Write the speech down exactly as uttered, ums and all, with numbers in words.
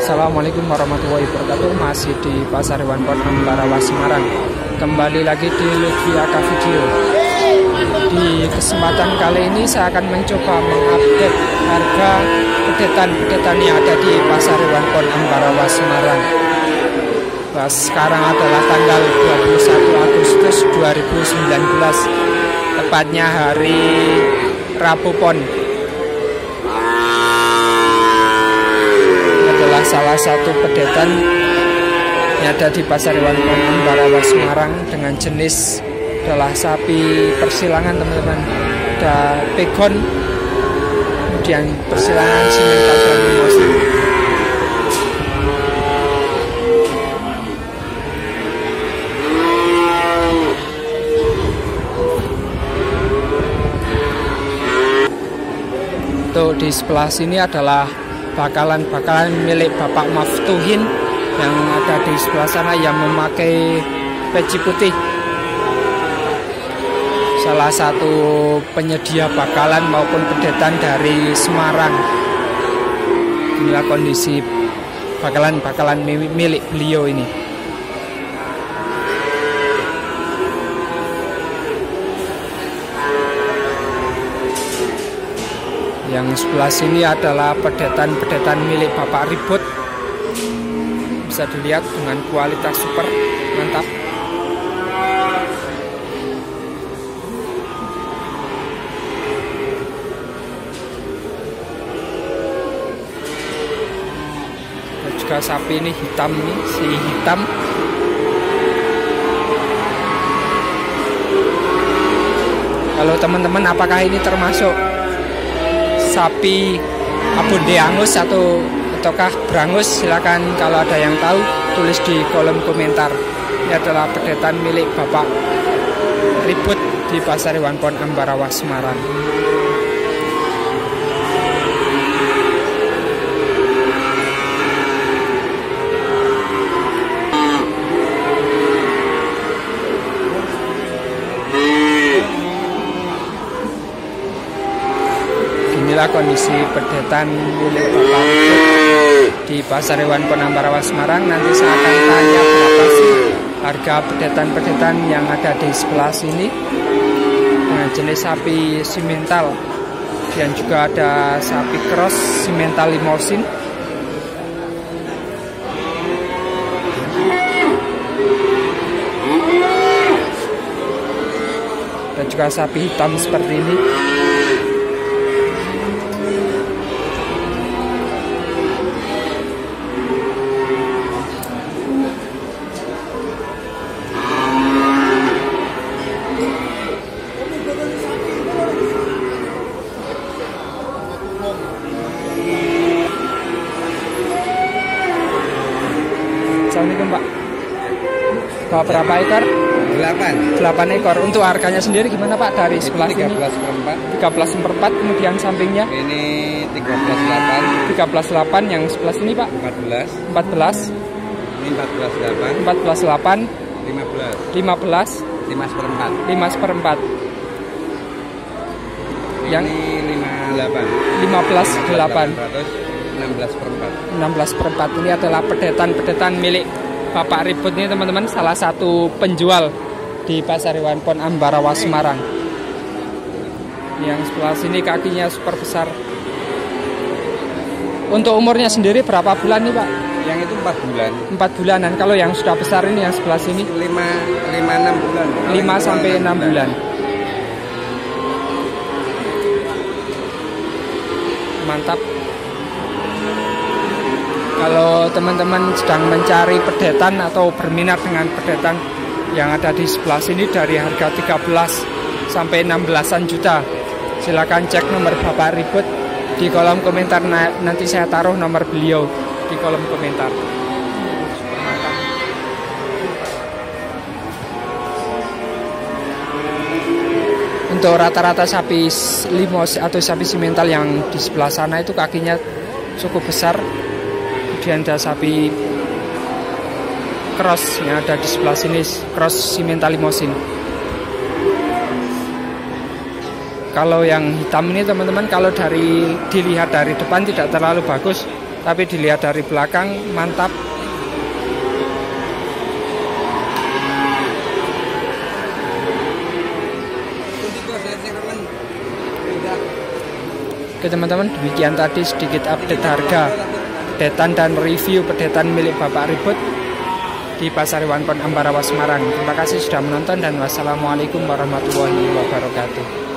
Assalamualaikum warahmatullahi wabarakatuh. Masih di Pasar Hewan Pon Ambarawas Semarang. Kembali lagi di Lutfi Aka Video. Di kesempatan kali ini saya akan mencoba mengupdate harga pedetan-pedetan yang ada di Pasar Hewan Pon Ambarawas Semarang. Bah, sekarang adalah tanggal dua puluh satu Agustus dua ribu sembilan belas, tepatnya hari Rabu Pon. Adalah salah satu pedetan yang ada di Pasar Hewan Pon Ambarawas Semarang dengan jenis adalah sapi persilangan, teman-teman. Ada pegon, kemudian persilangan simental dan limosin. Untuk di sebelah sini adalah bakalan-bakalan milik Bapak Maftuhin yang ada di sebelah sana yang memakai peci putih. Salah satu penyedia bakalan maupun pedetan dari Semarang. Inilah kondisi bakalan-bakalan milik beliau ini. Yang sebelah sini adalah pedetan-pedetan milik Bapak Ribut. Bisa dilihat dengan kualitas super mantap. Dan juga sapi ini hitam nih, si hitam. Kalau teman-teman, apakah ini termasuk sapi abonde angus atau ataukah berangus? Silakan kalau ada yang tahu tulis di kolom komentar. Ini adalah pedetan milik Bapak Ribut di Pasar Hewan Pon Ambarawas Semarang. Inilah kondisi pedetan milik Bapak Ribut di Pasar Hewan Pon Ambarawas Semarang. Nanti saya akan tanya berapa sih harga pedetan-pedetan yang ada di sebelah sini dengan jenis sapi simental, dan juga ada sapi cross simental limosin, dan juga sapi hitam seperti ini. Assalamualaikum Pak. Bawa berapa ekor? delapan. delapan ekor. Untuk harganya sendiri gimana Pak dari sebelah sini? tiga belas per empat. tiga belas per empat, kemudian sampingnya? Ini tiga belas delapan. tiga belas delapan, yang sebelah sini Pak? empat belas. empat belas. Ini empat belas delapan. empat belas delapan. lima belas. lima belas. lima per empat. lima per empat. Yang ini lima delapan. lima belas delapan. enam belas per empat. enam belas per empat. Ini adalah pedetan-pedetan milik Bapak Ribut ini, teman-teman, salah satu penjual di Pasar Hewan Pon Ambarawas Semarang. Yang sebelah sini kakinya super besar. Untuk umurnya sendiri berapa bulan nih Pak? Yang itu empat bulan. empat bulanan. Kalau yang sudah besar ini yang sebelah sini lima lima enam bulan. lima sampai enam bulan. Mantap. Kalau teman-teman sedang mencari pedetan atau berminat dengan pedetan yang ada di sebelah sini dari harga tiga belas sampai enam belasan juta, silakan cek nomor Bapak Ribut di kolom komentar. Nanti saya taruh nomor beliau di kolom komentar. Untuk rata-rata sapi limos atau sapi simental yang di sebelah sana itu kakinya cukup besar. Kemudian ada sapi cross yang ada di sebelah sini, cross simental limosin. Kalau yang hitam ini teman-teman, kalau dari dilihat dari depan tidak terlalu bagus, Tapi dilihat dari belakang mantap. Oke teman-teman, demikian tadi sedikit update harga pedetan dan review pedetan milik Bapak Ribut di Pasar Hewan Pon Ambarawa Semarang. Terima kasih sudah menonton dan wassalamualaikum warahmatullahi wabarakatuh.